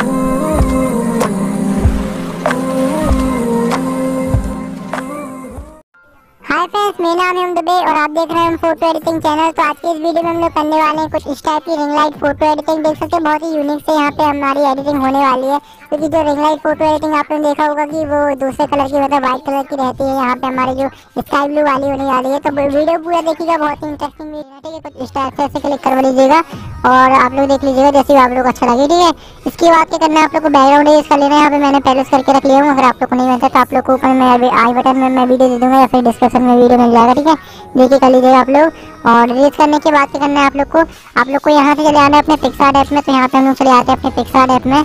Hi friends, मेरा नाम है दुबे और आप देख रहे हैं फोटो एडिटिंग चैनल। तो आज की इस वीडियो में हम लोग करने वाले हैं कुछ इस टाइप की रिंग लाइट फोटो एडिटिंग। देख सकते हैं बहुत ही यूनिक से यहाँ पे हमारी एडिटिंग होने वाली है, क्योंकि जो रिंग लाइट फोटो एडिटिंग आपने देखा होगा कि वो दूसरे कलर की मतलब व्हाइट कलर की रहती है। यहाँ पे हमारी जो स्काई ब्लू वाली होने वाली है। तो वीडियो पूरा देखिएगा, बहुत ही इंटरेस्टिंग वीडियो है। ठीक है, कुछ इस टाइप से ऐसे क्लिक कर लीजिएगा और आप लोग देख लीजिएगा जैसे आप लोग अच्छा लगे। ठीक है, इसके बाद क्या करना है, आप लोग को बैकग्राउंड इरेज कर लेना है। यहाँ पे मैंने पहले करके रख लिया हूँ। अगर आप लोग को नहीं मिलता तो आप लोग को ऊपर में आई बटन में मैं वीडियो दे दूंगा या फिर डिस्क्रिप्शन में वीडियो मिल जाएगा। ठीक है, देखिए कर लीजिएगा आप लोग। और इरेज करने के बाद क्या करना है, आप लोग को यहाँ से चले आना है अपने पिक्सार्ट ऐप में। तो यहाँ पे हम लोग चले आते हैं अपने पिक्सार्ट ऐप में।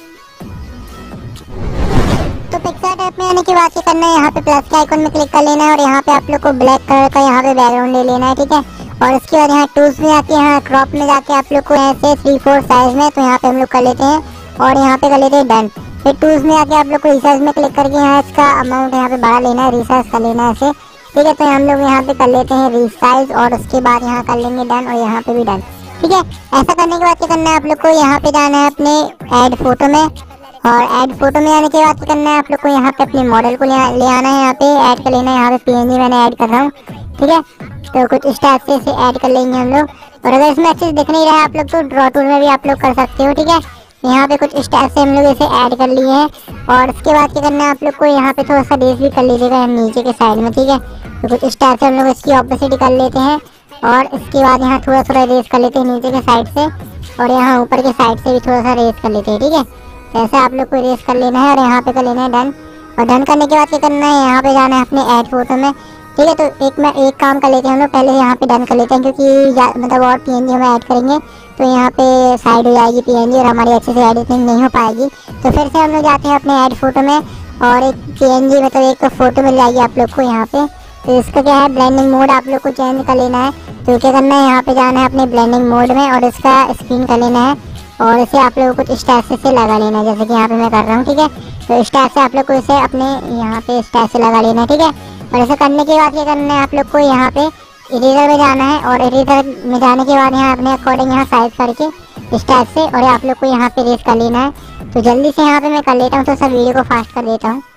तो पिक्सार्ट ऐप में आने के बाद क्या करना है, यहाँ पे प्लस के आइकन में क्लिक कर लेना है और यहाँ पे आप लोग को ब्लैक कलर का यहाँ पे बैकग्राउंड ले लेना है। ठीक है, और इसके बाद यहाँ टूल्स में आके यहाँ क्रॉप में जाके आप लोग को ऐसे 3/4 साइज में, तो यहाँ पे हम लोग कर लेते हैं और यहाँ पे कर लेते हैं डन। फिर टूल्स में आके आप लोग को रिसाइज में क्लिक करके यहाँ इसका अमाउंट यहाँ पे बढ़ा लेना है, रिसाइज कर लेना है ऐसे। ठीक है, तो हम लोग यहाँ पे कर लेते हैं रिसाइज और उसके बाद यहाँ कर लेंगे डन और यहाँ पे भी डन। ठीक है, ऐसा करने के बाद क्या करना है, आप लोग को यहाँ पे जाना है अपने ऐड फोटो में और ऐड फोटो में आने के बाद क्या करना है, आप लोग को यहाँ पे अपने मॉडल को ले आना है, यहाँ पे ऐड कर लेना है। यहाँ पे पीएनजी मैंने ऐड कर रहा हूँ। ठीक है, तो कुछ इस टाइप से इसे ऐड कर लेंगे हम लोग। और अगर इसमें अच्छे से दिख नहीं रहा है आप लोग तो ड्रॉ टूल में भी आप लोग कर सकते हो। ठीक है, यहाँ पे कुछ इस टाइप से हम लोग इसे ऐड कर लिए हैं और उसके बाद क्या करना है, आप लोग को यहाँ पे थोड़ा सा रेस भी कर लीजिएगा नीचे के साइड में। ठीक है, तो कुछ इस टाइप से हम लोग इसकी ऑपोसिट कर लेते हैं और इसके बाद यहाँ थोड़ा थोड़ा रेस कर लेते हैं नीचे के साइड से और यहाँ ऊपर के साइड से भी थोड़ा सा रेस कर लेते हैं। ठीक है, ऐसे आप लोग को रेस कर लेना है और यहाँ पे कर लेना है डन। और डन करने के बाद क्या करना है, यहाँ पे जाना है अपने ऐड फोटो में। ठीक है, तो एक काम कर लेते हैं हम लोग, पहले यहाँ पे डन कर लेते हैं, क्योंकि मतलब और पीएनजी हम ऐड करेंगे तो यहाँ पे साइड हो जाएगी पीएनजी और हमारी अच्छे से एडिटिंग नहीं हो पाएगी। तो फिर से हम लोग जाते हैं अपने ऐड फोटो में और एक पीएनजी मतलब एक फोटो मिल जाएगी आप लोग को यहाँ पे। तो इसका क्या है, ब्लेंडिंग मोड आप लोग को चेंज कर लेना है। तो क्या करना है, यहाँ पे जाना है अपने ब्लेंडिंग मोड में और इसका स्क्रीन कर लेना है और इसे आप लोगों को कुछ इस टाइप से लगा लेना है, जैसे कि यहाँ पे मैं कर रहा हूँ। ठीक है, तो इस टाइप से आप लोग को इसे अपने यहाँ पे इस टाइप से लगा लेना है। ठीक है, और ऐसा करने के बाद क्या करना है, आप लोग को यहाँ पे इरेजर में जाना है और इरेजर में जाने के बाद यहाँ अपने अकॉर्डिंग यहाँ साइज करके इस टाइप से और आप लोग को यहाँ पे रेस कर लेना है। तो जल्दी से यहाँ पे मैं कर लेता हूँ, तो सब वीडियो को फास्ट कर देता हूँ।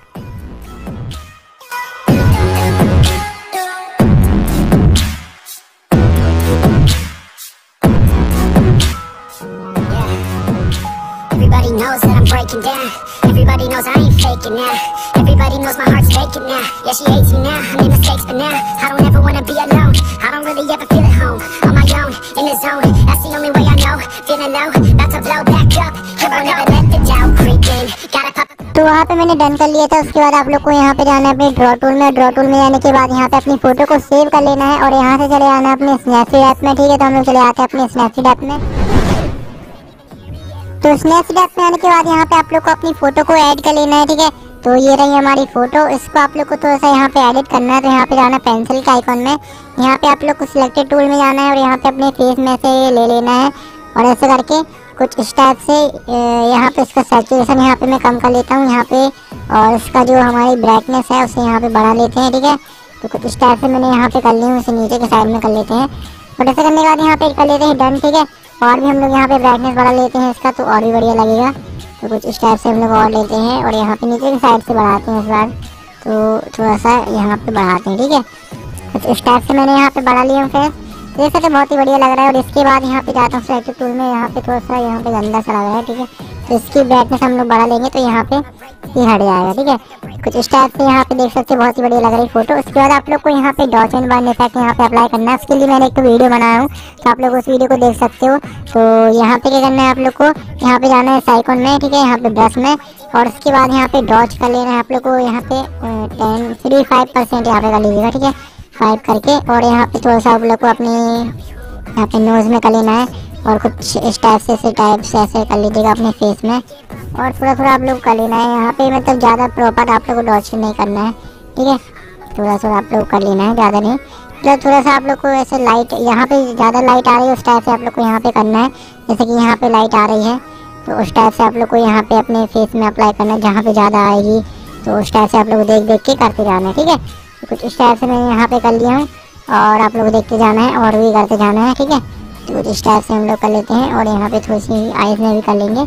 Everybody knows that I'm breaking down. Everybody knows I ain't faking now. Everybody knows my heart's vacant now. Yeah, she hates me now. I made mistakes, but now I don't ever wanna be alone. I don't really ever feel at home. On my own, in the zone. That's the only way I know. Feeling low, about to blow back up. Here I never let the doubt creep in. Gotta pop. तो वहाँ पे मैंने done कर लिया था। उसके बाद आप लोग को यहाँ पे जाना है अपने ड्रॉ टूल में। ड्रॉ टूल में जाने के बाद यहाँ पे अपनी फोटो को सेव कर लेना है और यहाँ से चले आना है अपने स्नैपसीड ऐप में। ठीक है, तो हम लोग चले आते हैं अपने स्नैपसीड ऐप में। तो स्नैपसीड ऐप में आने के बाद यहाँ पे आप लोग को अपनी फोटो को ऐड कर लेना है। ठीक है, तो ये रही हमारी फोटो। इसको आप लोग को थोड़ा सा यहाँ पे एडिट करना है। तो यहाँ पे जाना पेंसिल के आइकन में, यहाँ पे आप लोग को सिलेक्टेड टूल में जाना है और यहाँ पे अपने फेस में से ले लेना है और ऐसे करके कुछ इस टाइप से यहाँ पे इसका सैचुरेशन यहाँ पे मैं कम कर लेता हूँ यहाँ पे और इसका जो हमारी ब्राइटनेस है उसे यहाँ पे बढ़ा लेते हैं। ठीक है, तो कुछ इस टाइप से मैंने यहाँ पे कर ली हूँ, उसे नीचे के साइड में कर लेते हैं और ऐसे करने के बाद यहाँ पे कर लेते हैं डन। ठीक है, और भी हम लोग यहाँ पे ब्राइटनेस बढ़ा लेते हैं इसका, तो और भी बढ़िया लगेगा। तो कुछ इस टाइप से हम लोग और लेते हैं और यहाँ पे नीचे की साइड से बढ़ाते हैं इस बार, तो थोड़ा सा यहाँ पे बढ़ाते हैं। ठीक है, कुछ इस टाइप से मैंने यहाँ पे बढ़ा लिया हूँ फ्रेंड्स, देख सकते बहुत ही बढ़िया लग रहा है। और इसके बाद यहाँ पे जाता हूँ सेलेक्ट टूल में, यहाँ पे थोड़ा सा यहाँ पे गंदा सा लग रहा है। ठीक है, तो इसकी ब्राइटनेस हम लोग बढ़ा लेंगे तो यहाँ पे ये हट जाएगा। ठीक है, कुछ इस टाइप से यहाँ पे देख सकते बहुत ही बढ़िया लग रही फोटो। उसके बाद आप लोग को यहाँ पे डॉट एंड बार इफेक्ट यहाँ पे अप्लाई करना है। उसके लिए मैंने एक वीडियो बनाया हूँ, तो आप लोग उस वीडियो को देख सकते हो। तो यहाँ पे क्या करना है, आप लोग को यहाँ पे जाना है इस आइकॉन में। ठीक है, यहाँ पे ब्रश में और उसके बाद यहाँ पे डॉच कर लेना है आप लोग को। यहाँ पे 35% यहाँ पे कर लीजिएगा। ठीक है, 5 करके और यहाँ पे थोड़ा सा आप लोग को अपनी यहाँ पे नोज में कर लेना है और कुछ इस टाइप से ऐसे कर लीजिएगा अपने फेस में और थोड़ा थोड़ा आप लोग कर लेना है। यहाँ पे मतलब ज़्यादा प्रॉपर आप लोग को डॉच नहीं करना है। ठीक है, थोड़ा थोड़ा आप लोग कर लेना है, ज़्यादा नहीं। मतलब थोड़ा सा आप लोग को ऐसे लाइट, यहाँ पे ज़्यादा लाइट आ रही है उस टाइप से आप लोग को यहाँ पे करना है। जैसे कि यहाँ पे लाइट आ रही है तो उस टाइप से आप लोग को यहाँ पे अपने फेस में अप्लाई करना है। जहाँ पे ज़्यादा आएगी तो उस टाइप से आप लोग देख के करते जाना है। ठीक है, तो कुछ इस टाइप से मैंने यहाँ पे कर लिया हूँ और आप लोग देखते जाना है और भी करते जाना है। ठीक है, तो इस टाइप से हम लोग कर लेते हैं और यहाँ पे थोड़ी सी आइज़ में भी कर लेंगे।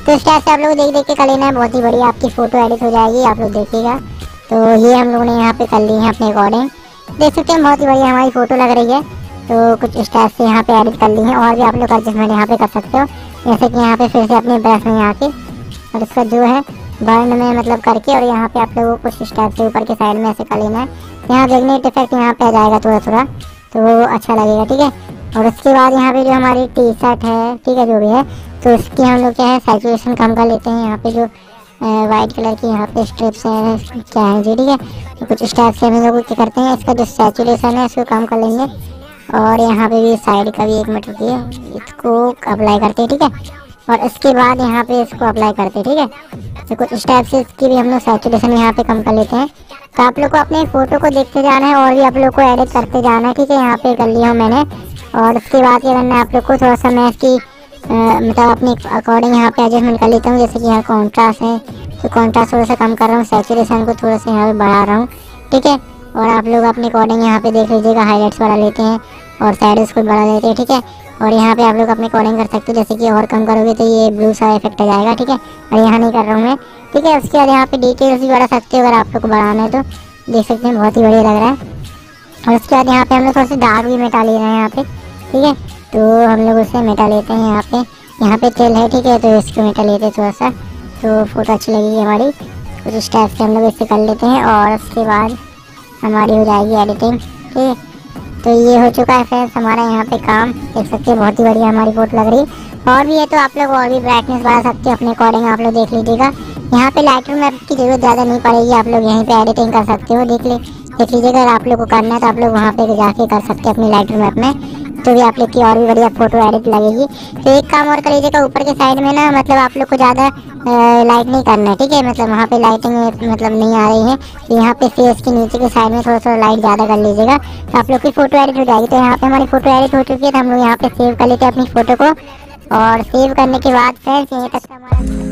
तो इस टाइप से आप लोग देख देख के कर लेना है, बहुत ही बढ़िया आपकी फोटो एडिट हो जाएगी, आप लोग देखिएगा। तो ये हम लोगों ने यहाँ पे कर ली है अपने अकॉर्डिंग, देख सकते हैं बहुत ही बढ़िया हमारी फोटो लग रही है। तो कुछ इस टाइप से यहाँ पे एडिट कर ली है, और भी आप लोग एडजस्टमेंट यहाँ पे कर सकते हो, जैसे कि यहाँ पे फिर से अपने ब्रश में आके और इसका जो है बर्न में मतलब करके, और यहाँ पे आप लोगों को कुछ इस टाइप से ऊपर के साइड में ऐसे कर लेना है। यहाँ मैग्नेट इफेक्ट यहाँ पे आ जाएगा थोड़ा थोड़ा, तो वो अच्छा लगेगा, ठीक है। और उसके बाद यहाँ पे जो हमारी टी शर्ट है, ठीक है, जो भी है, तो इसकी हम लोग क्या है सैचुरेशन कम कर लेते हैं। यहाँ पे जो वाइट कलर की यहाँ पे स्ट्रिप्स है क्या है जी, ठीक है। तो कुछ इस टाइप से हम लोग क्या करते हैं, इसका जो सैचुरेशन है इसको कम कर लेंगे, और यहाँ पे भी साइड का भी 1 मिनट रुकिए, इसको अप्लाई करते हैं, ठीक है। और इसके बाद यहाँ पे इसको अप्लाई करते हैं, ठीक है। तो कुछ इस टाइप से इसकी भी हम लोग सैचुरेशन यहाँ पे कम कर लेते हैं। तो आप लोग को अपने फोटो को देखते जाना है और भी आप लोग को एडिट करते जाना है, ठीक है। यहाँ पे कर लिया हूँ मैंने, और उसके बाद क्या करना है आप लोग को, थोड़ा सा मैं इसकी मतलब अपने अकॉर्डिंग यहाँ पे एडजस्टमेंट कर लेता हूँ। जैसे कि यहाँ कॉन्ट्रास्ट है, तो कॉन्ट्रास्ट थोड़ा सा कम कर रहा हूँ, सैचुरेशन को थोड़ा सा यहाँ पे बढ़ा रहा हूँ, ठीक है। और आप लोग अपने अकॉर्डिंग यहाँ पे देख लीजिएगा, हाईलाइट्स वाला लेते हैं और साइड्स को बढ़ा देते हैं, ठीक है। और यहाँ पे आप लोग अपने अकॉर्डिंग कर सकते हो, जैसे कि और कम करोगे तो ये ब्लू सा इफेक्ट आ जाएगा, ठीक है। और यहाँ नहीं कर रहा हूँ मैं, ठीक है। उसके बाद यहाँ पे डिटेल्स भी बढ़ा सकते हो अगर आप लोग को बढ़ाना है तो, देख सकते हैं बहुत ही बढ़िया लग रहा है। और उसके बाद यहाँ पे हम लोग थोड़ा सा डार्क भी मिटा ले रहे हैं यहाँ पे, ठीक है। तो हम लोग उसे मिटा लेते हैं यहाँ पे तेल है, ठीक है, तो इसको मिटा लेते हैं थोड़ा सा, तो फोटो अच्छी लगेगी हमारी। कुछ इस टाइप से हम लोग इसे कर लेते हैं, और उसके बाद हमारी हो जाएगी एडिटिंग, ठीक है। तो ये हो चुका है फ्रेंड्स हमारा यहाँ पे काम, देख सकते हैं बहुत ही बढ़िया हमारी फोटो लग रही है। और भी है तो आप लोग और भी ब्राइटनेस बढ़ा सकते हो अपने अकॉर्डिंग, आप लोग देख लीजिएगा। यहाँ पे लाइटरूम ऐप की जरूरत ज़्यादा नहीं पड़ेगी, आप लोग यहीं पे एडिटिंग कर सकते हो, देख लीजिएगा। अगर आप लोग को करना है तो आप लोग वहाँ पे जाके कर सकते हैं अपनी लाइटरूम ऐप में, तो भी आप लोग की और भी बढ़िया फोटो एडिट लगेगी। तो एक काम और कर लीजिएगा, ऊपर के साइड में ना मतलब आप लोग को ज़्यादा लाइट नहीं करना है, ठीक है। मतलब वहाँ पे लाइटिंग मतलब नहीं आ रही है, तो यहाँ पे फेस के नीचे के साइड में थोड़ा सा लाइट ज़्यादा कर लीजिएगा, तो आप लोग की फोटो एडिट हो जाएगी। तो यहाँ पे हमारी फोटो एडिट हो चुकी है, तो हम लोग यहाँ पे सेव कर लेते हैं अपनी फोटो को। और सेव करने के बाद फ्रेंड्स यहीं तक हमारा